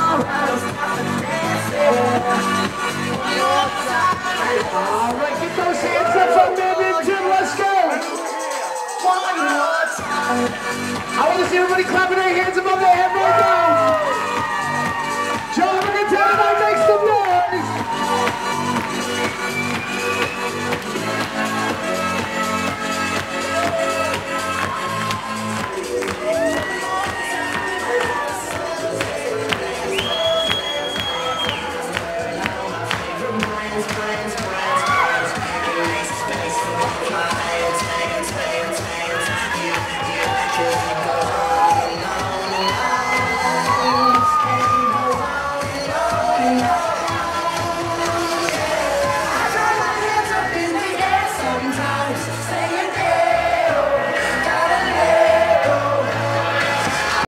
Alright, get those hands up from Edmonton, let's go! I want to see everybody clapping their hands above their head right now.